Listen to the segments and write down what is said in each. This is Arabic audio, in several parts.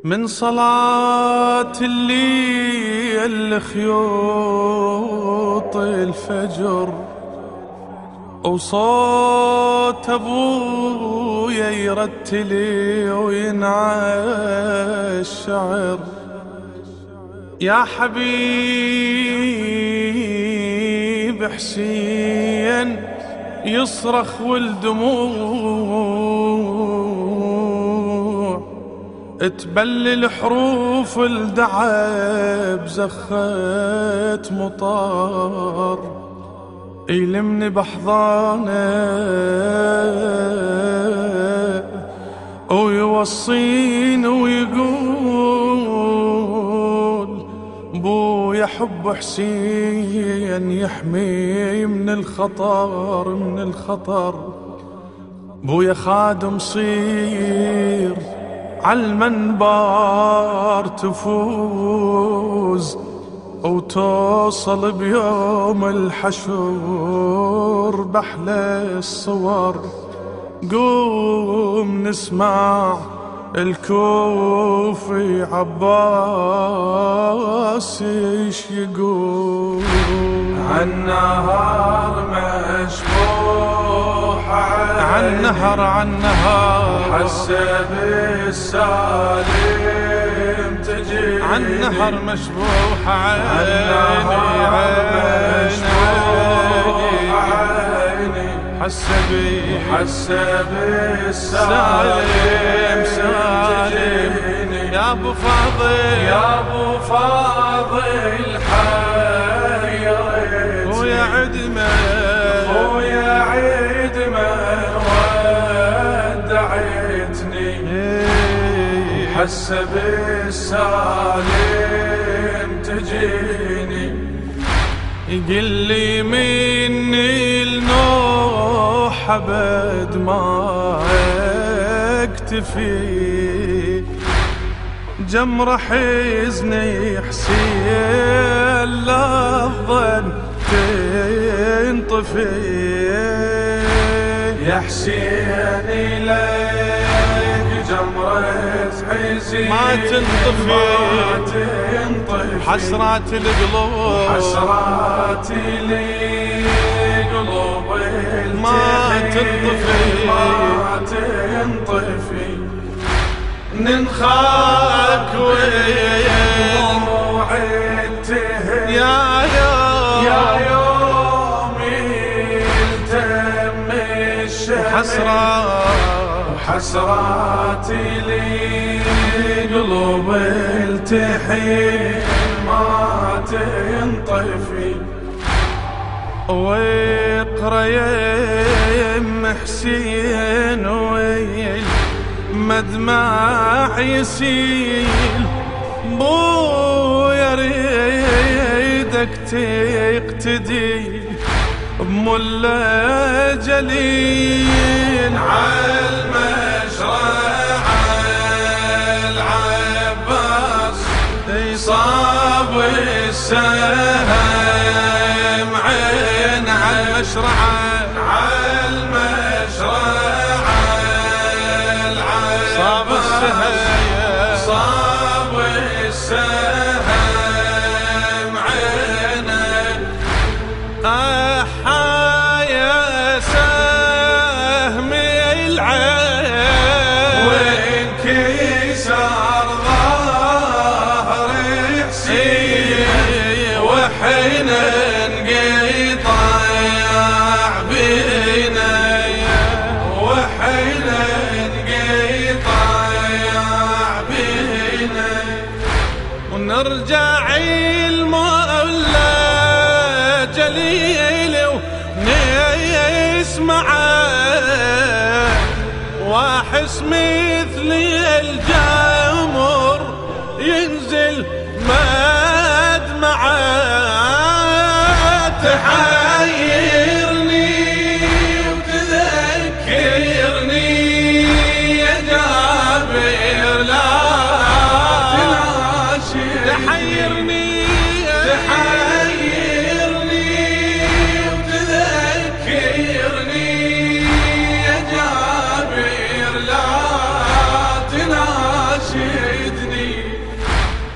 من صلاة الليل خيوط الفجر وصوت أبويا يرتلي وينعى الشعر. يا حبيب حسين يصرخ والدموع تبلل حروف الدعب زخت مطار. يلمني بحضانه ويوصيني ويقول بويا حب حسين يحمي من الخطر من الخطر. بويا خادم صير عالمنبر تفوز وتوصل بيوم الحشور بأحلى الصور. قوم نسمع الكوفي عباس ايش يقول. عالنهر مشبوح عالنهر عالنهر حسب السالم تجي. عالنهر مشبوح عيني عيني حسب السالم سالم. يا ابو فاضل يا ابو فاضل حيرت ويا عدمه ويا عدمه ودعتني. حسب السالم تجيني. يقل لي مني النوح ابد ما اكتفي. جمر حزني حسين للظن تنطفي. يا حسين إليك جمرة حزين ما تنطفي حسرات القلوب حسرات القلوب ما تنطفي ما تنطفي. ننخاك وين موعدته يا يوم التم الشهر. وحسراتي لي قلوب التحين ما تنطفي. واقرا يا ام حسين ويل مدمع يسيل. بويا ريدك تقتدي بملا جليل. عالمشرع العباس صاب السهم عين عالمشرعة عالمشرع صاب السهم صاب السهم عينه. يا سهمي العين وانكسر ظهر حسين وحين انقطع بينا. وحين انقطع بينا. ونرجع المولى جليل ونسمعه واحس مثل الجمر ينزل مدمعه. تحيرني وتذكرني يا جابر لا تناشي. تحيرني وتذكرني يا جابر لا تناشدني.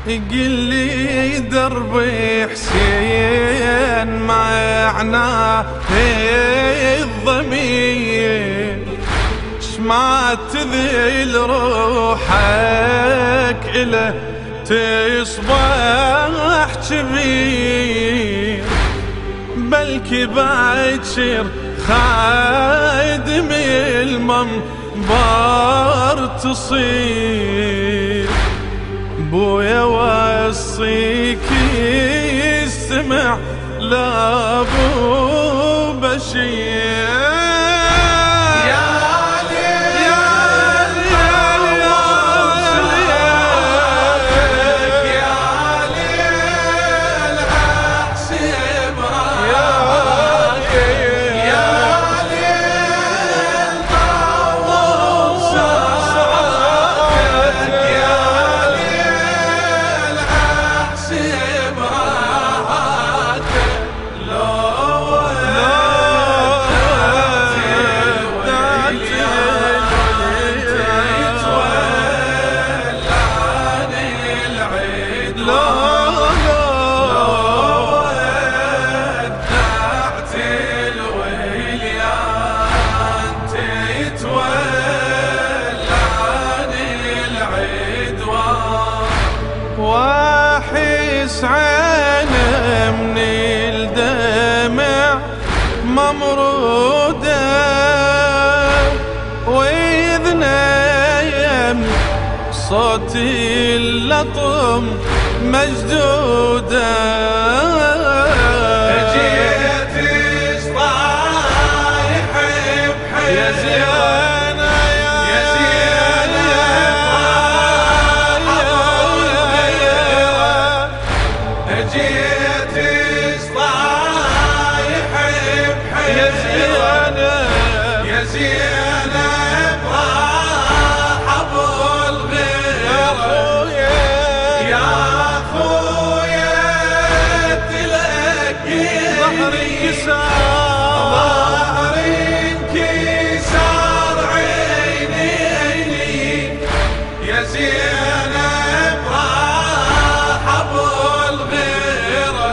قل لي درب حسين معناه الضمير، شما تذل روحك إله تصبح كبير، بلكي باكر خادم المنبر تصير. بويا وصيك يستمع لابو بشير. واحس عينه من الدمع ممرودة، وإذنه صوتي اللطم مجدودة. جيت طايح بحيل يا زينة يا زينة جيت طايح بحيل يا زينة يا زينب راح ابو الغير. يا اخويا تلقي ظهري كسار ظهري انكسار عيني يا زينب راح ابو الغيره.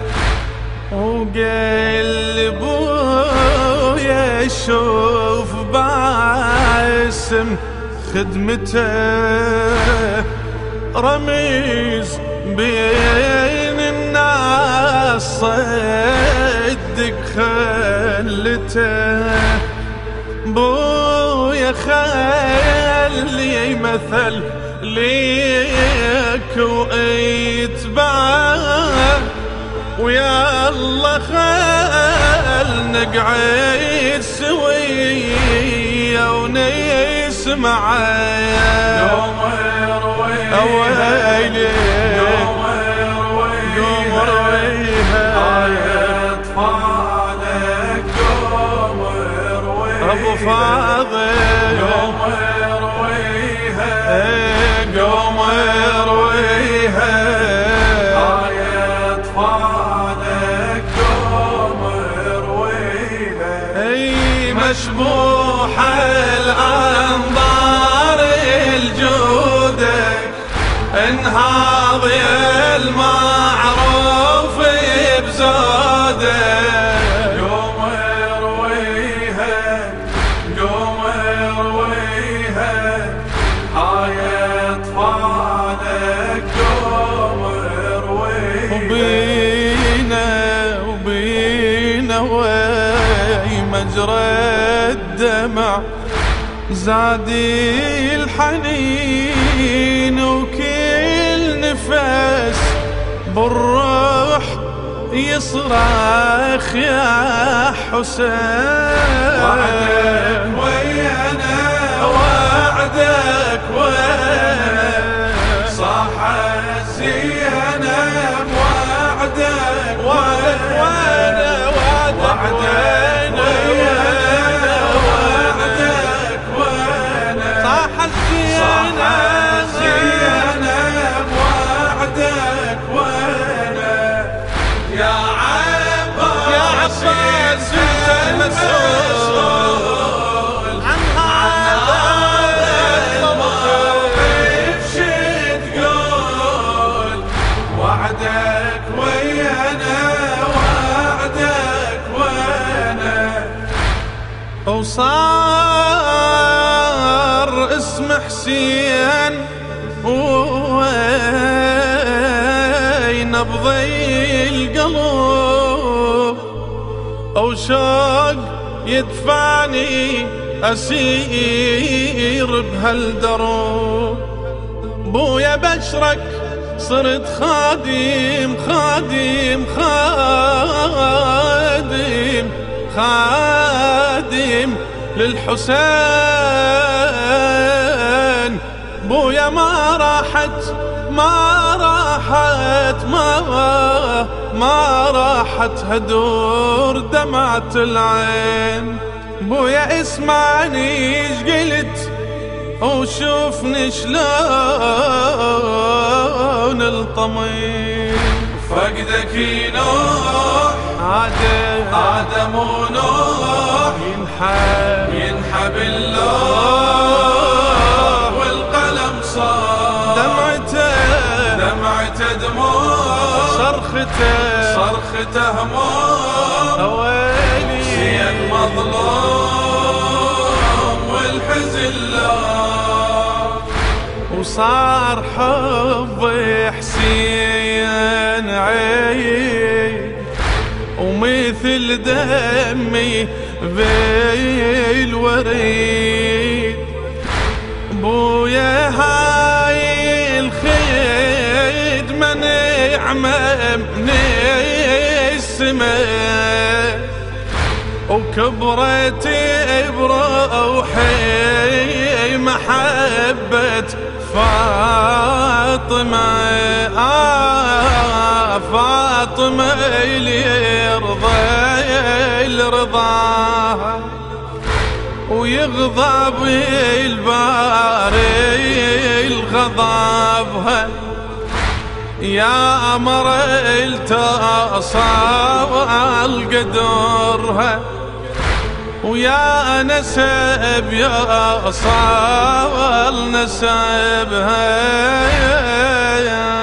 وقلبويا يشوف باسم خدمته، رميز بين الناس صدق خلته. بويا خلي مثل ليك واتبعه، ويا الله خل نقعد سوية ونسمعه. ويلي قوم رويها اطفالك قوم رويها ابو فاضل قوم رويها قوم رويها هاي اطفالك قوم رويها. اي مشبوحة الانظار الجودك، انهاض يا المعروف بزوده. قوم رويها قوم رويها هاي اطفالك قوم رويها. وبينا وي مجرى الدمع زادي الحنين، وكل نفس بالروح يصرخ يا حسين. وعدك ويانا وعدك ويانا صاح الزينب وعدك وانا وعدك ويانا وعدك ويانا صاح زينب وعدك ويانا. يا عباس يا عباس انت المسؤول عن هذا الموقف، شو تقول اسم حسين وينبض القلب، أو شوق يدفعني أسير بهالدرب. بويا بشرك صرت خادم خادم خادم خادم للحسين. بويا ما راحت ما راحت هدور دمعة العين. بويا اسمعني ايش قلت وشوفني شلون الطمين. فقدك نوح آدم ونوح ينحب اللوح والقلم صار دمعته دموع صرخته هموم. شيء مظلوم والحزن له، وصار حب حسين عيد ومثل دمي بالوريد. بويا هاي الخدمة نعمة من السماء، وكبرت بروحي محبة فاطمة. فاطمة اللي يرضى رضاها ويغضب الباري الغضبها. يا أمر التصال قدرها، ويا نسب يا صال نسبها.